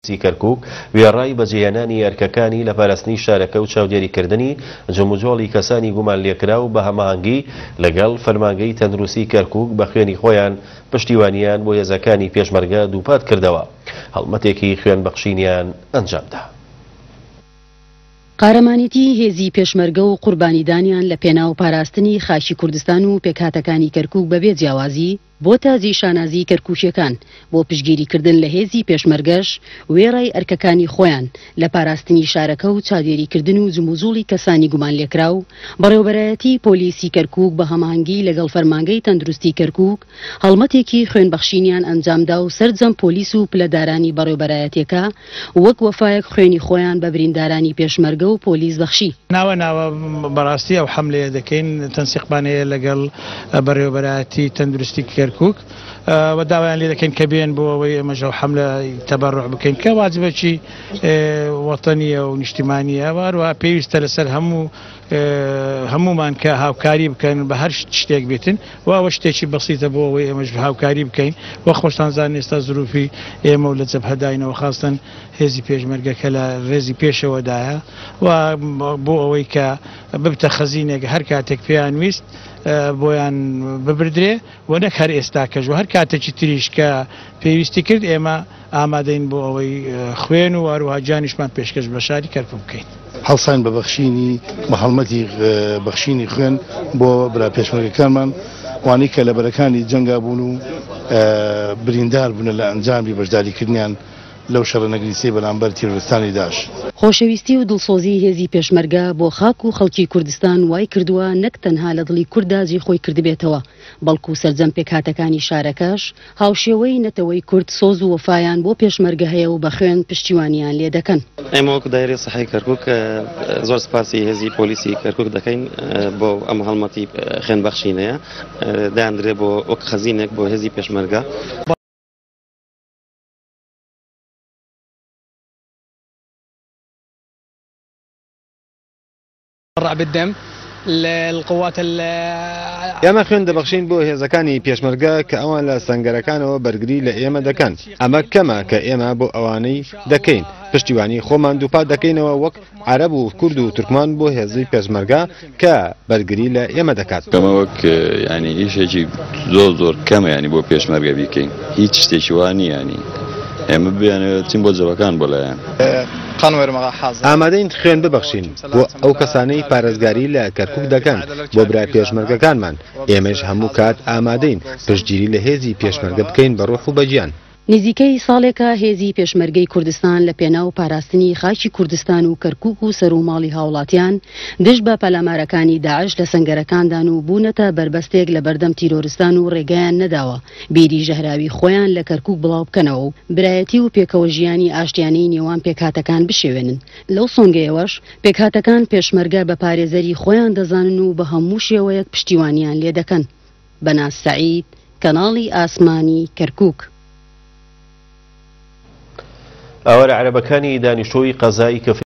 تەندروستی کەرکووک وێڕای بەجێهێنانی ئەرکەکانی لە پاراستنی شارەکە و چاودێریکردنی جەموجۆڵی کەسانی گومان لێکرا و بە هەماهەنگی لەگەڵ فەرمانگەی تەندروستی کەرکووک بە خوێنی خۆیان پشتیوانیان بۆ هێزەکانی پێشمەرگە دووپات کردەوە. هەڵمەتێکی خوێنبەخشینیان ئەنجامدا. قارەمانێتی هێزی پێشمەرگە و قوربانیدانیان لە پێناو پاراستنی خاچی کوردستان و پێکهاتەکانی کەرکووک بەبێ جیاوازی بۆ تازی شانازی کەرکووشیەکان بۆ پشگیریکردن لە هێزی پێشمەرگەش وێڕای ئەرکەکانی خۆیان لە پاراستنی شارەکە و چاودێریکردن و جموزوڵی کەسانی گومان لێکرا و بەڕێوەبەرایەتی پۆلیسی کەرکووک بە هەماهەنگی لەگەڵ فەرمانگەی تەندروستی کەرکووک هەڵمەتێکی خوێنبەخشینیان ئەنجامدا و سەرجەم پۆلیس و پلەدارانی بەڕێوەبەرایەتیەکە وەک وەفایەک خوێنی خۆیان بە بریندارانی پێشمەرگە و پۆلیس بەخشی. ناوە بەڕاستی ئەو حملەیە دەکەین تەنسیقبانەیە لەگەڵ بەڕێوەبەرایەتی تەندروستی کەرکووک و داوایان لێ دەکەین کە بێن بۆ ئەوەی ئەمەژە و حملە تەبەڕوع بکەین کە واجبەکی وەتەنیە و نیشتیمانیە وەروە پێویستە لەسەر هەمومان کە هاوکاری بکەن بە هەر شتێک بێتن و ئەوە شتێکی بەسیتە بۆ ئەوەی ئەمەش هاوکاری بکەین وە خۆشتانزان ئێستا زروفی ئێمە و لە جەبهەداینەوە خاستن هێزی پێشمەرگەکە لە ڕێزی پێشەوەدایە و بۆ ئەوەی کە ببتە خەزینێک هەر کاتێک پێیان ویست بۆیان ببردرێ و نەک هەر ئێستا کەژ و هەر کاتێکی تریش کە پێویستی کرد ئێمە ئامادەین بۆ ئەوەی خوێن و هەروەها جانیشمان پێشکەش بە شاری کەرکووک بکەین. هەڵسان بە بەخشینی بە هەڵمەتی بەخشینی خوێن بۆ برا پێشمەرگەکانمان وانەی کە لە بەرەکانی جەنگا بوون و بریندار بوون لە ئەنجامی بەشداریکردنیان لەو شەڕە نەگریسەی بەرامبەر تیرۆریستانی داعش. خۆشەویستی و دڵسۆزی هێزی پێشمەرگە بۆ خاک و خەڵکی کوردستان وای کردووە نەک تەنها لە دڵی کووردا جێ خۆی کردبێتەوە بەڵکو سەرجەم پێکهاتەکانی شارەکەش هاوشێوەی نەتەوەی کورد سۆز و وەفایان بۆ پێشمەرگە هەیە و بە خوێن پشتیوانیان لێ دەکەن. ئێمە وەکو دایرەی سەحای کەرکووک زۆر سپاسی هێزی پۆلیسی کەرکووک دەکەین بۆ ئەم هەڵمەتی خوێنبەخشینەیە دایاندرێ بۆ وەک خەزینێک بۆ هێزی پێشمەرگە. بالدم للقوات ئێمە خوێن دەبەخشین بۆ هێزەکانی پێشمەرگە کە ئەوان لە سەنگەرەکانەوە بەرگری لە ئێمە دەکەن. ئەمە کەمە کە ئێمە بۆ ئەوانەی دەکەین پشتیوانی خۆمان دووپات دەکەینەوە وەک عەرەب و کورد و تورکمان بۆ هێزی پێشمەرگە کە بەرگری لە ئێمە دەکات. ئەمە وەک ینی ئیشێکی زۆر کەمە ینی بۆ پێشمەرگە بیکەین هیچ شتێکی وانی ینی ئێمە بیانێتین بۆ جەوەکان بۆ لایەن. ئامادەین خوێن ببەخشین بۆ ئەو کەسانەی پارێزگاری لە کەرکووک دەکەن بۆ برای پێشمەرگەکانمان. ئێمەش هەموو کات ئامادەین پشتگیری لە هێزی پێشمەرگە بکەین بە ڕۆح و بەجیان. نزیکەی ساڵێکە هێزی پێشمەرگەی کوردستان لە پێناو پاراستنی خاکی کوردستان و کەرکووک و سەر و ماڵی هاوڵاتیان دژ بە پەلامارەکانی داعش لە سەنگەرەکاندان و بوونەتە بربەستێک لە بەردەم تیرۆریستان و ڕێگەیان نەداوە بیری ژەهراوی خۆیان لە کەرکووک بڵاو بکەنەوە و برایەتی و پێکەوە ژیانی ئاشتیانەی نێوان پێکهاتەکان بشێوێنن. لەو سۆنگەیەوەش پێکهاتەکان پێشمەرگە بە پارێزەری خۆیان دەزانن و بە هەموو شێوەیەک پشتیوانیان لێ دەکەن. بەناز سەعید، کەناڵی ئاسمانی کەرکووک. ئەوە عەرەبەکانی دانیشتووی قەزای کە